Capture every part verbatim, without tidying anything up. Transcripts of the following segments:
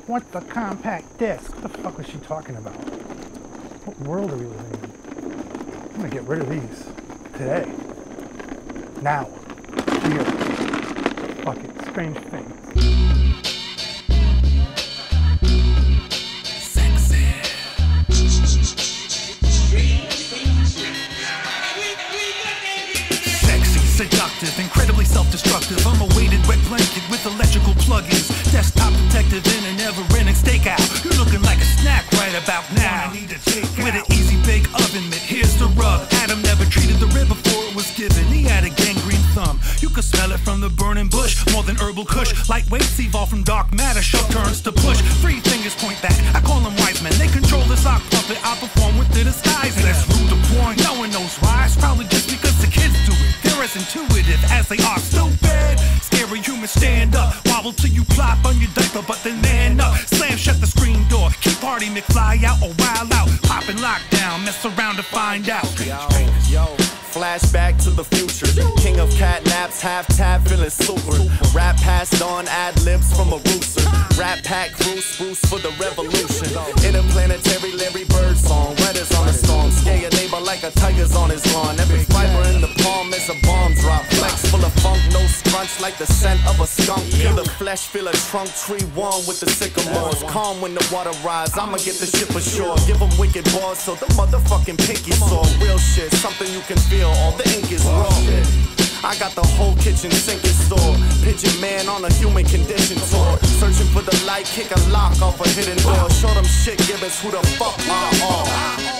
What's a compact disc? What the fuck was she talking about? What world are we living in? I'm gonna get rid of these. Today. Now. Here. Fuck it. Strange things. Seductive, incredibly self-destructive. I'm a weighted wet blanket with electrical plugins. Desktop detective in a never-ending stakeout. You're looking like a snack right about now. With an easy bake oven mitt, here's the rub. Adam never treated the rib before it was given. He had a gangrene thumb. You could smell it from the burning bush. More than herbal kush. Lightweights evolve from dark matter. Shove turns to push. Three fingers point back. I call them wise men. They control the sock puppet. I perform with the disguise. That's rude to point. No one knows why. It's probably just because the kids do it. They're as intuitive as they are stupid. Scary humans stand up. Wobble till you plop on your diaper, but then man up. Slam shut the screen door. Keep Party McFly out or wild out. Pop and lockdown. Mess around to find out. Yo, yo. Flashback to the future. King of cat naps, half tap, feeling super. Rap passed on, ad libs from a rooster. Rap pack crew, spruce for the revolution. Interplanetary Larry Bird song. Weather's on the storm. Scare your neighbor like a tiger's on his lawn. Every fiber in the palm is a bomb drop. Flex full of funk, no scrunch like the scent of a skunk. Feel the flesh, feel a trunk tree warm with the sycamores. Calm when the water rise. I'ma get the ship ashore. Give them wicked balls so the motherfucking pinky sore. Real shit, something you can feel. All the ink is raw. I got the whole kitchen sink in store. Pigeon man on a human condition tour. Searching for the light, kick a lock off a hidden door. Show them shit, give us who the fuck are all.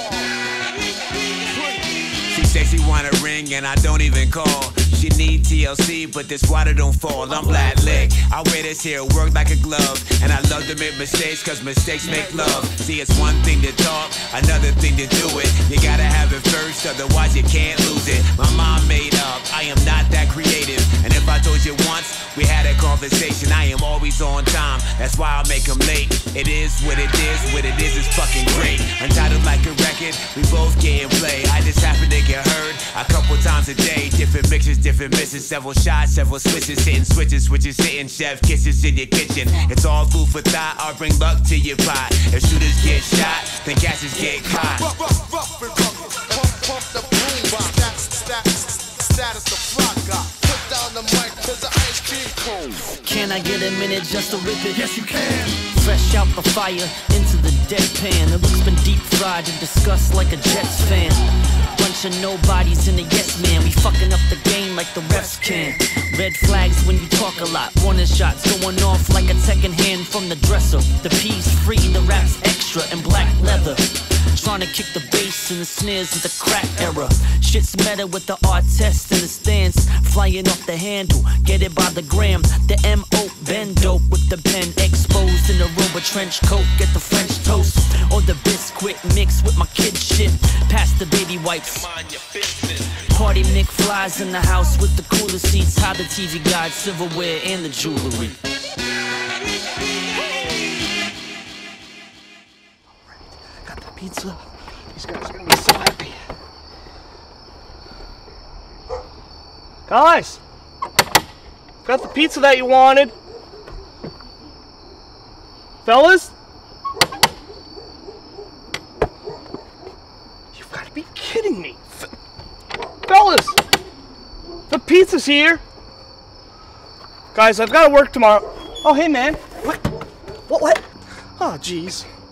She says she want a ring and I don't even call. She need T L C, but this water don't fall. I'm Vlad Lick. I wear this here, work like a glove. And I love to make mistakes, cause mistakes make love. See, it's one thing to talk, another thing to do it. You gotta have it first, otherwise you can't lose it. My mom made up, I am not that creative. And if I told you once, we had a conversation. I am always on time, that's why I make them late. It is what it is, what it is is fucking great. Untitled like a record, we both getting play. I just happen to get heard a couple times a day. Different mixes, different misses, several shots, several switches, hitting switches, switches, hitting chef kisses in your kitchen. It's all food for thought, I'll bring luck to your pot. If shooters get shot, then catches get caught. Rough, rough, rough and rugged, pump, pump the boombox. Status, status, status the flock got. Put down the mic, cause the ice cream cold. Can I get a minute just to rip it? Yes, you can. Fresh out the fire, into the deadpan. The look's been deep fried and discussed like a Jets fan. Bunch of nobodies and a yes man. We fucking up the game like the refs can. Red flags when you talk a lot. Warning shots going off like a second hand from the dresser. The P's free, the rap's extra and black leather. Trying to kick the bass and the snares of the crack era. Shit's meta with the art test and the stance. Flying off the handle, get it by the gram. The M O bend dope with the pen exposed in the Rover trench coat. Get the French toast or the biscuit mixed with my kid shit. Past the baby wipes. Party McFly's in the house with the cooler seats. Hide the T V guide, silverware, and the jewelry. Got the pizza. These guys are gonna be so happy. Guys, got the pizza that you wanted. Fellas? You've got to be kidding me. F Fellas, the pizza's here. Guys, I've got to work tomorrow. Oh, hey, man. What? What? What? Oh, jeez.